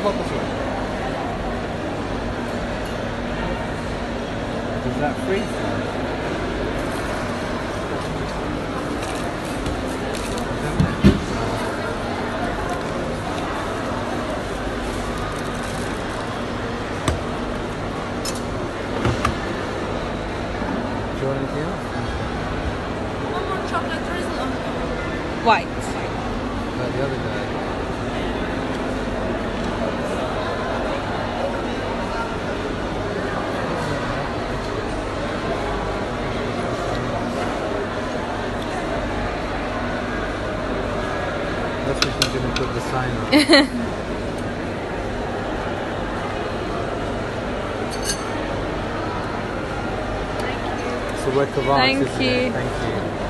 about this one. Does that freeze? Do you want anything else? One more chocolate drizzle on White. Like the other guy. That's what she's going to put the sign on. It's a work of art, Thank isn't you. it? Thank you.